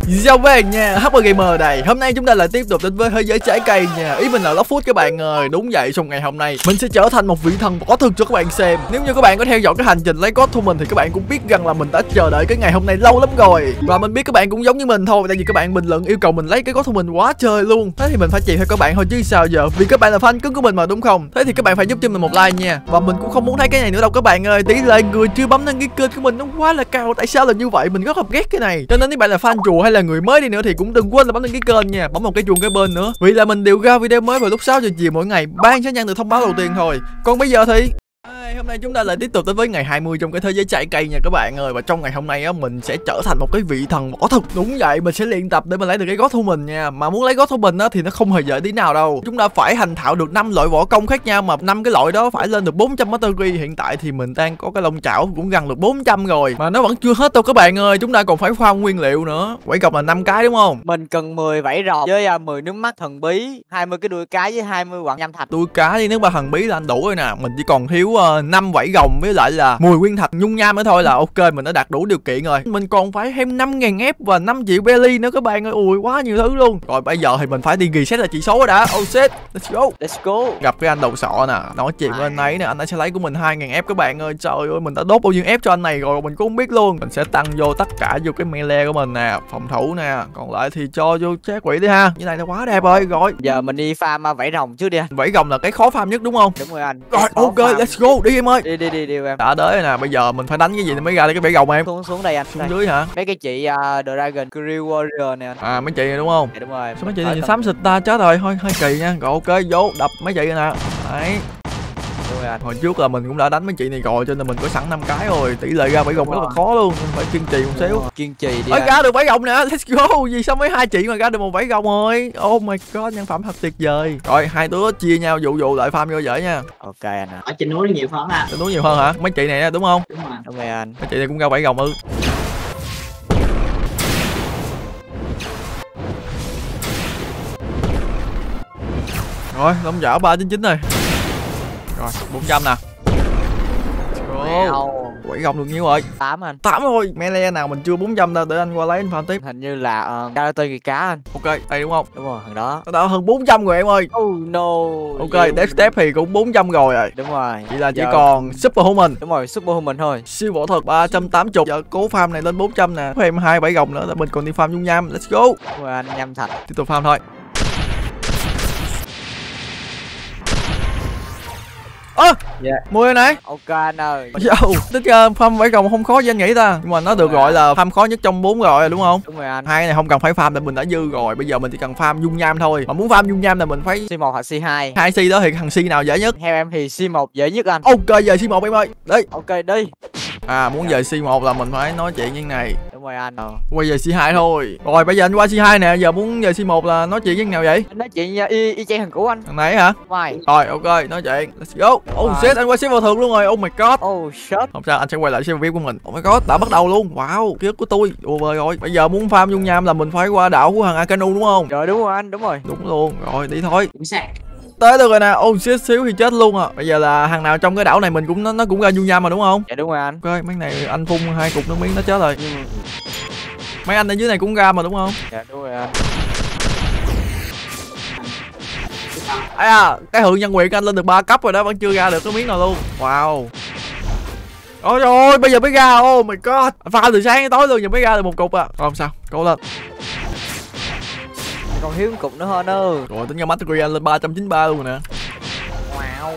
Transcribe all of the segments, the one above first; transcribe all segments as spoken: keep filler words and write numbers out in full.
Chào các bạn nha, hát pê Gamer đây. Hôm nay chúng ta lại tiếp tục đến với thế giới trái cây nha. Ý mình là Love Food các bạn ơi. Đúng vậy, trong ngày hôm nay mình sẽ trở thành một vị thần võ thực cho các bạn xem. Nếu như các bạn có theo dõi cái hành trình lấy God của mình thì các bạn cũng biết rằng là mình đã chờ đợi cái ngày hôm nay lâu lắm rồi. Và mình biết các bạn cũng giống như mình thôi, tại vì các bạn bình luận yêu cầu mình lấy cái God của mình quá trời luôn. Thế thì mình phải chịu theo các bạn thôi chứ sao giờ. Vì các bạn là fan cứng của mình mà đúng không? Thế thì các bạn phải giúp cho mình một like nha. Và mình cũng không muốn thấy cái này nữa đâu các bạn ơi. Tỷ lệ người chưa bấm đăng ký kênh của mình nó quá là cao. Tại sao là như vậy? Mình rất là ghét cái này. Cho nên nếu bạn là fan chùa hay là người mới đi nữa thì cũng đừng quên là bấm đăng ký kênh nha, bấm một cái chuông cái bên nữa, vì là mình đều ra video mới vào lúc sáu giờ chiều mỗi ngày, ban sẽ nhận được thông báo đầu tiên thôi. Còn bây giờ thì à, hôm nay chúng ta lại tiếp tục tới với ngày hai mươi trong cái thế giới trái cây nha các bạn ơi. Và trong ngày hôm nay á, mình sẽ trở thành một cái vị thần võ thực. Đúng vậy, mình sẽ luyện tập để mình lấy được cái God của mình nha. Mà muốn lấy God của mình á thì nó không hề dễ tí nào đâu. Chúng ta phải hành thạo được năm loại võ công khác nhau, mà năm cái loại đó phải lên được bốn trăm Master Degree. Hiện tại thì mình đang có cái lông chảo cũng gần được bốn trăm rồi, mà nó vẫn chưa hết đâu các bạn ơi. Chúng ta còn phải farm nguyên liệu nữa. Quẩy cọc là năm cái đúng không? Mình cần mười vảy rồng với uh, mười nước mắt thần bí, hai mươi cái đuôi cái với hai mươi quặng nhâm thạch. Đuôi cá với nước ba thần bí là anh đủ rồi nè. Mình chỉ còn thiếu uh, năm vảy rồng với lại là mười nguyên thạch nhung nham nữa thôi là ok, mình đã đạt đủ điều kiện rồi. Mình còn phải thêm năm ngàn ép và năm triệu belly nữa các bạn ơi. Ui quá nhiều thứ luôn. Rồi bây giờ thì mình phải đi reset lại chỉ số rồi đã. Oh shit, let's go. Let's go. Gặp cái anh đầu sọ nè, nói chuyện với anh ấy nè, anh ấy sẽ lấy của mình hai ngàn ép các bạn ơi. Trời ơi, mình đã đốt bao nhiêu ép cho anh này rồi mình cũng không biết luôn. Mình sẽ tăng vô tất cả vô cái melee của mình nè, phòng thủ nè, còn lại thì cho vô chết quỷ đi ha. Như này là quá đẹp rồi. Rồi giờ mình đi farm uh, vảy rồng trước đi anh. Vảy rồng là cái khó farm nhất đúng không? Đúng rồi anh. Rồi ok, farm. Let's go, đi em ơi. Đi đi đi đi em. Đã tới rồi nè, bây giờ mình phải đánh cái gì thì mới ra được cái vảy rồng em. Xuống xuống đây anh. Xuống đây. dưới hả? Mấy cái chị uh, Dragon Crew Warrior nè anh. À mấy chị này đúng không? Dạ, đúng rồi. Sao mấy chị này xám xịt ta chết rồi, thôi hơi kỳ nha. Rồi ok, vô đập mấy chị nè. Đấy. Rồi anh. Hồi trước là mình cũng đã đánh mấy chị này rồi cho nên mình có sẵn năm cái rồi, tỷ lệ ra vảy rồng rất là khó luôn, nên phải kiên trì một xíu. Kiên trì đi. Ơi ra được vảy rồng nè, let's go. Gì sao mấy hai chị mà ra được một vảy rồng rồi. Oh my god, nhân phẩm thật tuyệt vời. Rồi hai đứa chia nhau dụ dụ lại farm vô dễ nha. Ok anh ạ. Ở trên núi nhiều hơn à. Trên núi nhiều hơn hả? Mấy chị này đúng không? Đúng rồi. Đúng rồi anh. Mấy chị này cũng ra vảy rồng ư? Rồi, lông dở ba chín chín rồi. Rồi, bốn trăm nè. Wow. Quẩy rồng được nhiêu rồi? tám anh. tám thôi. Melee nào mình chưa bốn trăm đâu, để anh qua lấy anh farm tiếp. Hình như là uh, Character kỳ cá anh. Ok, đây đúng không? Đúng rồi, thằng đó. Nó đã hơn bốn trăm rồi em ơi. Oh no. Ok, Death Step thì cũng bốn trăm rồi rồi. Đúng rồi. Chỉ là chỉ giờ... còn Super Human. Đúng rồi, Super Human thôi. Siêu võ thuật ba trăm tám mươi. Giờ cố farm này lên bốn trăm nè. Thêm hai bảy gồng nữa là mình còn đi farm nhung nham. Let's go. Đúng rồi anh, nhâm thạch. Tiếp tục farm thôi. Ơ à, yeah. mười này. Ok anh ơi. Yo, tính ra farm vảy rồng không khó như anh nghĩ ta. Nhưng mà nó được gọi là farm khó nhất trong bốn rồi đúng không? Đúng rồi anh. Hai này không cần phải farm, tại mình đã dư rồi. Bây giờ mình chỉ cần farm dung nham thôi. Mà muốn farm dung nham là mình phải xê một hoặc xê hai. Hai xê đó thì thằng xê nào dễ nhất? Theo em thì xê một dễ nhất anh. Ok, giờ xê một em ơi. Đi. Ok đi. À muốn về xê một là mình phải nói chuyện như thế này. Đúng rồi anh. Ờ. Quay về xê hai thôi. Rồi bây giờ anh qua xê hai nè, giờ muốn về xê một là nói chuyện với nào vậy? Anh nói chuyện y y chang thằng cũ anh. Thằng này hả? Ngoài. Rồi ok, nói chuyện. Let's go. Oh shit, anh qua server thường luôn rồi. Oh my god. Oh shit. Không sao, anh sẽ quay lại server vê i pê của mình. Oh my god, đã bắt đầu luôn. Wow, ký ức của tôi. Ủa vời rồi. Bây giờ muốn farm dung nham là mình phải qua đảo của thằng Akanu đúng không? Rồi đúng rồi anh, đúng rồi. Đúng luôn. Rồi đi thôi. Chính xác. Tới được rồi nè. Oh shit, xíu thì chết luôn à. Bây giờ là hàng nào trong cái đảo này mình cũng nó, nó cũng ra dung nham mà đúng không? Dạ đúng rồi anh. Ok, mấy này anh phun hai cục nước miếng nó chết rồi. Ừ. Mấy anh ở dưới này cũng ra mà đúng không? Dạ đúng rồi anh. À, cái hưởng nhân quyền của anh lên được ba cấp rồi đó, vẫn chưa ra được cái miếng nào luôn. Wow. Ôi trời ơi, bây giờ mới ra. Oh my god. Pha từ sáng đến tối luôn giờ mới ra được một cục à. Không sao, cố lên. Còn thiếu một cục nữa hơn ơi. Rồi tính ra Master Degree anh lên ba trăm chín mươi ba luôn nè. Wow.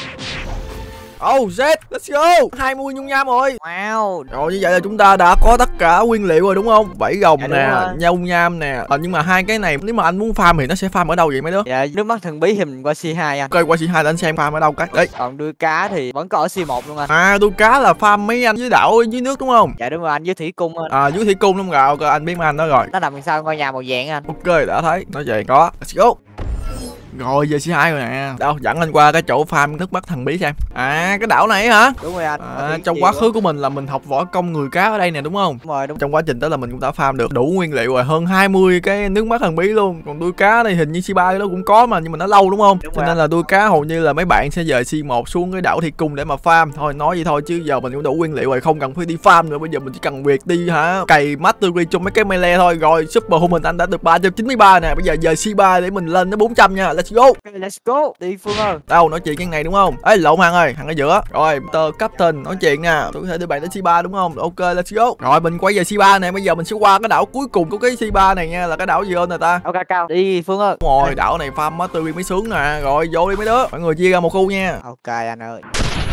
Oh shit, let's go. hai mươi nhung nham rồi. Wow. Rồi như vậy là chúng ta đã có tất cả nguyên liệu rồi đúng không? Vảy rồng dạ, nè, nhung nham nè. À, nhưng mà hai cái này nếu mà anh muốn farm thì nó sẽ farm ở đâu vậy mấy đứa? Dạ nước mắt thần bí thì mình qua xê hai anh. Ok, qua xê hai để anh xem farm ở đâu cái. Đấy. Còn đuôi cá thì vẫn có ở xê một luôn anh. À, đuôi cá là farm mấy anh dưới đảo dưới nước đúng không? Dạ đúng rồi anh, dưới thủy cung anh. À, dưới thủy cung đúng không? Ok, anh biết mấy anh đó rồi. Nó nằm sau ngôi nhà màu vàng anh. Ok, đã thấy. Nói vậy có. Let's go. Rồi giờ xê hai rồi nè. Đâu dẫn anh qua cái chỗ farm nước mắt thần bí xem. À cái đảo này hả? Đúng rồi anh. À, trong quá khứ của mình là mình học võ công người cá ở đây nè đúng không? Đúng rồi, đúng. Trong quá trình đó là mình cũng đã farm được đủ nguyên liệu rồi, hơn hai mươi cái nước mắt thần bí luôn. Còn đuôi cá này hình như xê ba nó cũng có mà, nhưng mà nó lâu đúng không? Đúng Cho rồi. nên là đuôi cá hầu như là mấy bạn sẽ dời xê một xuống cái đảo Thiên Cung để mà farm. Thôi nói vậy thôi chứ giờ mình cũng đủ nguyên liệu rồi, không cần phải đi farm nữa. Bây giờ mình chỉ cần việc đi hả cày mastery trong mấy cái melee thôi. Rồi Superhuman anh đã được ba trăm chín mươi ba nè. Bây giờ giờ xê ba để mình lên tới bốn trăm nha. Let's go. Okay, let's go. Đi Phương ơi. Đâu nói chuyện cái này đúng không? Ê lộn hàng ơi, thằng ở giữa. Rồi tờ captain nói chuyện nè. Tôi có thể đưa bạn tới xê ba đúng không? Ok let's go. Rồi mình quay về xê ba nè. Bây giờ mình sẽ qua cái đảo cuối cùng của cái xê ba này nha. Là cái đảo gì ơn nè ta? Ok cao. Đi Phương ơi. Đúng rồi, đảo này farm mastery mới sướng nè. Rồi vô đi mấy đứa. Mọi người chia ra một khu nha. Ok anh ơi.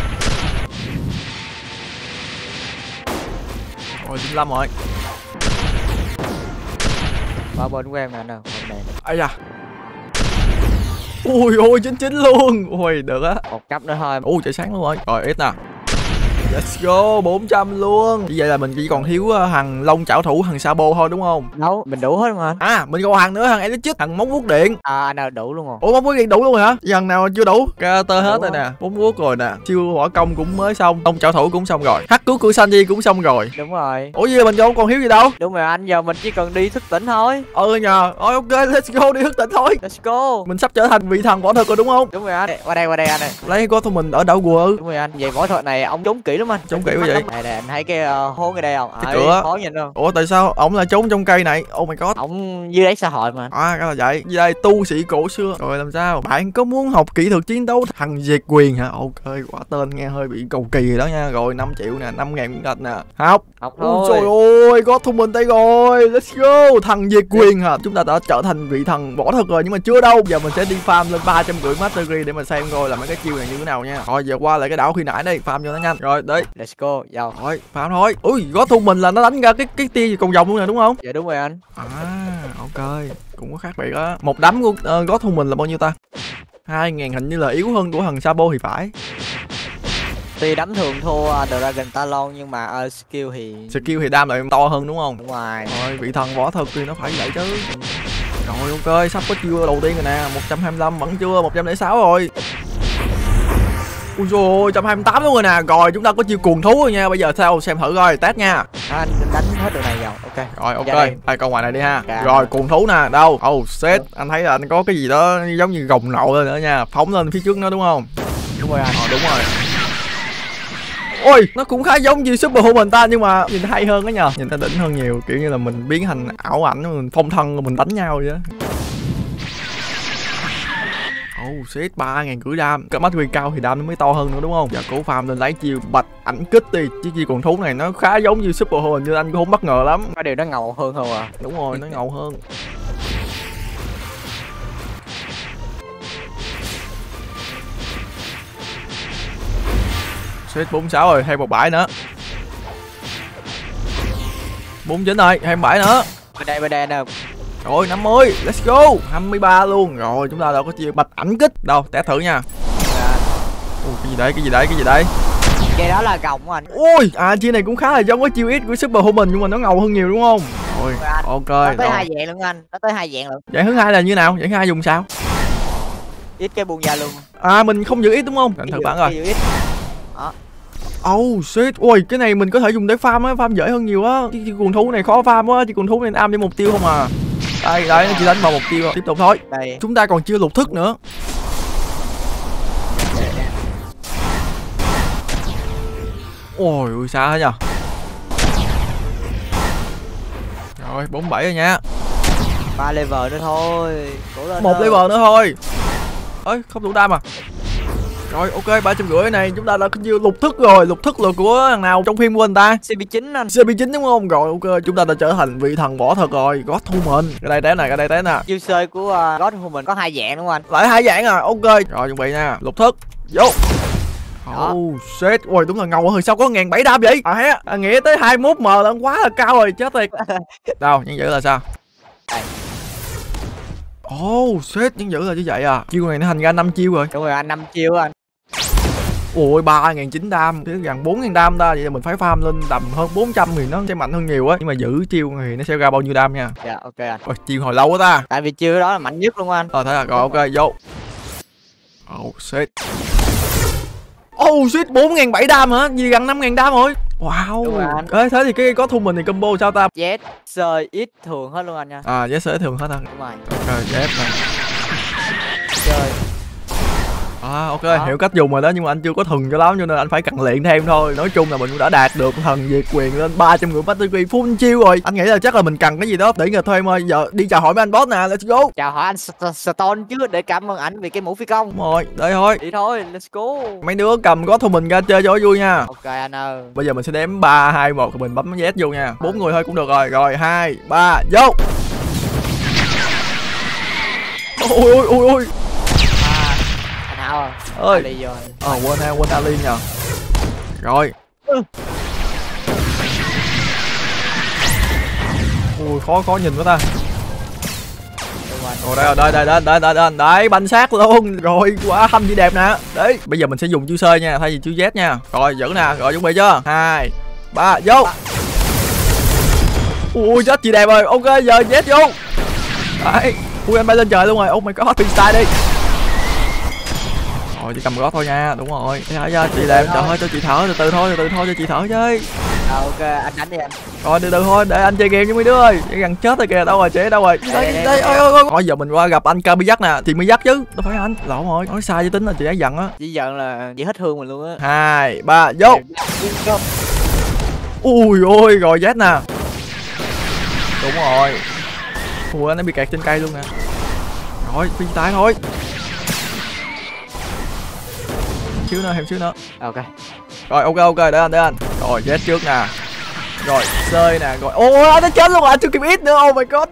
Rồi chín lăm rồi. Qua bên của em nè anh ơi. Bên này. Ây da. Ui ôi chín chín luôn. Ui được á. Một cấp nữa thôi. Ui trời sáng luôn rồi. Rồi ít nè. Let's go, bốn trăm luôn. Như vậy là mình chỉ còn thiếu uh, thằng Long Chảo Thủ, thằng Sabo thôi đúng không? Đâu, mình đủ hết không anh? À, mình còn thằng nữa, thằng Electric, thằng Móng Vuốt Điện. À anh ơi, đủ luôn rồi. Ủa Móng Vuốt Điện đủ luôn hả? Thằng nào chưa đủ? Carter hết Đủ rồi rồi. nè. Móng Vuốt rồi nè. Siêu hỏa công cũng mới xong. Long Chảo Thủ cũng xong rồi. Hắc cứu của Sanji cũng xong rồi. Đúng rồi. Ủa gì mình đâu còn thiếu gì đâu? Đúng rồi anh, giờ mình chỉ cần đi thức tỉnh thôi. Ừ nhờ. Rồi ok, let's go đi thức tỉnh thôi. Let's go. Mình sắp trở thành vị thần võ thuật rồi đúng không? Đúng rồi anh. Qua đây, qua đây anh ơi. Lấy có thôi mình ở đảo Quờ. Đúng rồi anh. Về võ thuật này ông trốn kỹ lắm anh. Trốn kỹ quá vậy? Đây nè, anh thấy cái uh, hố ngay đây không? Cái Ấy, cửa. khó nhìn không? Ủa tại sao ổng lại trốn trong cây này? Oh my god. Ông dưới đáy xã hội mà. À cái là vậy. Dưới đây tu sĩ cổ xưa. Rồi làm sao? Bạn có muốn học kỹ thuật chiến đấu thằng diệt quyền hả? Ok, quả tên nghe hơi bị cầu kỳ rồi đó nha. Rồi năm triệu nè, năm ngàn miếng gạch nè. Học. Học Ôi thôi. trời ơi, có thông minh tay rồi. Let's go. Thằng diệt quyền hả? Chúng ta đã trở thành vị thần võ thuật rồi nhưng mà chưa đâu. Giờ mình sẽ đi farm lên ba trăm rưỡi mastery để mà xem coi là mấy cái chiêu này như thế nào nha. Rồi giờ qua lại cái đảo khi nãy đây, farm cho nó nhanh. Rồi đấy. Let's go. Vô. Rồi, farm thôi. Ui, có thông minh là nó đánh ra cái cái tia gì còn vòng luôn nè đúng không? Dạ đúng rồi anh. À, ok, cũng có khác biệt đó. Một đấm của uh, gót thông minh là bao nhiêu ta? Hai ngàn hình như là yếu hơn của thằng Sabo thì phải. Tuy đấm thường thua uh, Dragon Talon nhưng mà uh, skill thì Skill thì đam lại to hơn đúng không? đúng rồi. Rồi, vị thần võ thuật thì nó phải vậy chứ. Rồi ok, sắp có chiêu đầu tiên rồi nè. Một trăm hai mươi lăm vẫn chưa, một trăm lẻ sáu rồi. Ui dồi ôi, một trăm hai mươi tám luôn rồi nè. Rồi chúng ta có chiêu cuồng thú rồi nha. Bây giờ sao xem thử coi, test nha. À, anh đánh hết đường này rồi. Ok. Rồi ok, Dạ đây. đây câu ngoài này đi ha. Dạ. Rồi cuồng thú nè, đâu? Oh shit, anh thấy là anh có cái gì đó giống như gồng nộ lên nữa nha. Phóng lên phía trước nó đúng không? Đúng rồi anh. Ờ đúng rồi. Ôi, nó cũng khá giống như Superhuman ta nhưng mà nhìn hay hơn đó nhờ. Nhìn ta đỉnh hơn nhiều, kiểu như là mình biến thành ảo ảnh, mình phong thân rồi mình đánh nhau vậy đó. Oh shit, ba ngàn rưỡi đam. Cái mắt cao thì đam nó mới to hơn nữa đúng không? Giờ cố farm lên lấy chiêu bạch ảnh kích đi. Chứ chiêu con thú này nó khá giống như Superhuman nhưng anh cũng không bất ngờ lắm. Có điều nó ngầu hơn không à? Đúng rồi, nó ngầu hơn. Shit bốn mươi sáu rồi, thêm một bãi nữa. bốn mươi chín rồi, thêm bãi nữa. Bên đây, bên đây nè. Rồi năm mươi, let's go. hai mươi ba luôn. Rồi chúng ta đã có chiêu bạch ảnh kích. Đâu, test thử nha. À, Ui, cái gì đây, cái gì đây, cái gì đây? cái đó là gồng của anh. Ui, à chiêu này cũng khá là giống với chiêu X của Superhuman nhưng mà nó ngầu hơn nhiều đúng không? Rồi, Rồi anh. ok. Nó tới rồi. hai dạng luôn anh. Nó tới hai dạng luôn. Dạng thứ hai là như nào? Dạng thứ hai dùng sao? Ít cái buông da luôn. À mình không giữ X đúng không? Anh thử bản rồi. Ít. Oh shit, ui cái này mình có thể dùng để farm á, farm dễ hơn nhiều á. Chứ chứ cuồng thú này khó farm quá, chứ cuồng thú này am để mục tiêu không à. Đây, đấy nó chỉ đánh vào mục tiêu. Tiếp tục thôi. Đây. Chúng ta còn chưa lục thức nữa. Ôi ui xa thế nhờ. Rồi bốn mươi bảy rồi nha. Ba level nữa thôi. Cố lên Một thôi. level nữa thôi. Ơi không đủ đam à. Rồi ok, ba trăm rưỡi này chúng ta đã có chiêu lục thức rồi. Lục thức là của thằng nào trong phim của anh ta? xê pê chín anh. xê pê chín đúng không? Rồi ok, chúng ta đã trở thành vị thần võ thuật rồi. Gót thu mình. Cái đây té này, cái đây té nè. Chiêu chơi của uh, God của mình có hai dạng đúng không anh? Lại hai dạng à. Ok. Rồi chuẩn bị nha. Lục thức. Vô. Đó. Oh shit. Ui đúng là ngầu rồi. Sao có một nghìn bảy trăm đam vậy? À hé. À, nghĩa tới hai mươi mốt M là quá là cao rồi. Chết tiệt. Đâu, nhân dữ là sao? Đây. Oh shit, nhân dữ là như vậy à. Chiêu này nó thành ra năm chiêu rồi. Đúng rồi anh, năm chiêu anh. Ôi ba nghìn chín trăm đam, chứ gần bốn nghìn đam ta. Vậy là mình phải farm lên tầm hơn bốn trăm thì nó sẽ mạnh hơn nhiều á. Nhưng mà giữ chiêu thì nó sẽ ra bao nhiêu đam nha. Dạ ok anh. Ôi chiêu hồi lâu quá ta. Tại vì chiêu đó là mạnh nhất luôn anh. Ờ thế là rồi ok vô. Oh shit. Oh shit, bốn nghìn bảy trăm đam hả? Gì gần năm nghìn đam rồi. Wow. Ê, thế thì cái có thu mình thì combo sao ta? Z, sơi, ít thường hết luôn anh nha. À, Z thường hết anh. Đúng rồi. Ok, Z này. Chơi. À ok, đó. Hiểu cách dùng rồi đó, nhưng mà anh chưa có thần cho lắm cho nên anh phải cần luyện thêm thôi. Nói chung là mình cũng đã đạt được thần diệt quyền lên ba trăm ngưỡng Master Key full chiêu rồi. Anh nghĩ là chắc là mình cần cái gì đó để ngờ thôi em ơi. Giờ đi chào hỏi mấy anh boss nè, let's go. Chào hỏi anh Stone chứ để cảm ơn ảnh vì cái mũ phi công. Đúng rồi, đây thôi. Đi thôi, let's go. Mấy đứa cầm có thu mình ra chơi cho vui nha. Ok anh ơi. Bây giờ mình sẽ đếm ba hai một rồi mình bấm Z vô nha. Bốn người thôi cũng được rồi. Rồi hai ba vô. Ôi ôi ôi ôi. Anh Hảo à? Ơi. Ali vô. Ờ quên ha, quên Ali nhờ. Rồi. Ừ. Ui khó khó nhìn quá ta. Ồ đây rồi, đây đây đây đây đây đây đấy, banh sát luôn. Rồi quá hâm gì đẹp nè. Đấy, bây giờ mình sẽ dùng chữ C nha, thay vì chữ Z nha. Rồi giữ nè, rồi chuẩn bị chưa? hai ba vô. Ui chết gì đẹp rồi. Ok giờ Z vô. Đấy, ui anh bay lên trời luôn rồi. Oh my god, freestyle đi. Rồi chỉ cầm gót thôi nha, đúng rồi. Dạ dạ chị đẹp, trời ơi cho chị thở từ từ thôi, từ từ thôi cho chị thở chơi. À, ok, anh đánh đi anh. Rồi từ từ thôi, để anh chơi game với mấy đứa ơi. Gần chết rồi kìa, đâu rồi chị đâu rồi? Đây đây, đây ôi ôi ôi. Thôi giờ mình qua gặp anh Kabiyak nè, thì mới dắt chứ. Đâu phải anh, lộn rồi. Nói sai với tính là chị ấy giận á. Chỉ giận là chị hết thương mình luôn á. hai ba vô. Ui ôi rồi Z nè. Đúng rồi. Ui anh nó bị kẹt trên cây luôn nè. Rồi phi tay thôi. Xíu nữa, thêm xíu nữa. Ok. Rồi ok ok để anh để anh. Rồi Z trước nè. Rồi sơi nè, rồi ôi anh nó chết luôn rồi, anh chưa kịp ít nữa. Oh my god.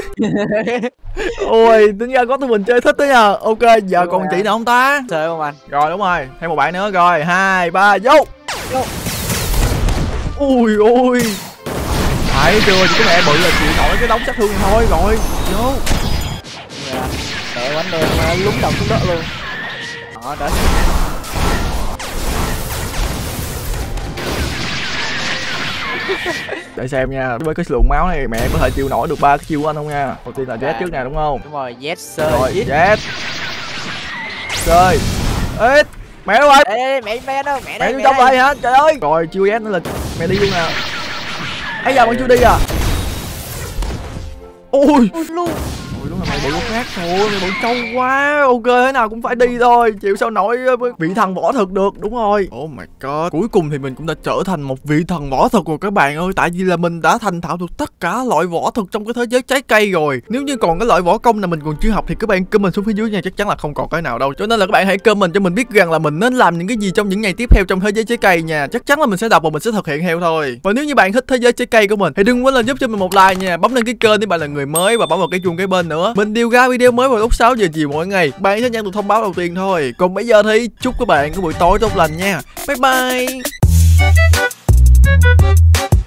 Ôi tính ra có tụi mình chơi thích đó nha. Ok giờ đúng còn chị nào không ta? Chơi không anh? Rồi đúng rồi, thêm một bạn nữa. Rồi hai ba vô. Vô. Ui ui. Phải chưa, chỉ có mẹ bự là chịu nổi cái đống sát thương thôi. Rồi vô. Mẹ quánh đen lúng đầu xuống đất luôn. Đó đến. Để xem nha, với cái lượng máu này mẹ có thể chịu nổi được ba cái chiêu của anh không nha. Đầu tiên là Z trước nè đúng không? Đúng rồi, Z sơi. Rồi Z. Sơi. Ít. Mẹ đâu rồi? Ê, mẹ mẹ đâu, mẹ đây. Mẹ trong đây hả? Trời ơi. Rồi chiêu Z nữa là mẹ đi luôn nè. Ấy giờ vẫn chưa đi à? Ui. Luôn. Ôi đúng là mày bự lúc khác thôi, mày bự trâu quá. Ok thế nào cũng phải đi thôi, chịu sao nổi vị thần võ thực được. Đúng rồi. Oh my god, cuối cùng thì mình cũng đã trở thành một vị thần võ thực rồi các bạn ơi. Tại vì là mình đã thành thạo được tất cả loại võ thực trong cái thế giới trái cây rồi. Nếu như còn cái loại võ công nào mình còn chưa học thì các bạn comment xuống phía dưới nha, chắc chắn là không còn cái nào đâu. Cho nên là các bạn hãy comment cho mình biết rằng là mình nên làm những cái gì trong những ngày tiếp theo trong thế giới trái cây nha. Chắc chắn là mình sẽ đọc và mình sẽ thực hiện theo thôi. Và nếu như bạn thích thế giới trái cây của mình thì đừng quên là giúp cho mình một like nha, bấm đăng ký kênh nếu bạn là người mới và bấm vào cái chuông cái bên nữa. Mình đều ra video mới vào lúc sáu giờ chiều mỗi ngày, bạn sẽ nhận được thông báo đầu tiên thôi. Còn bây giờ thì chúc các bạn có buổi tối tốt lành nha. Bye bye.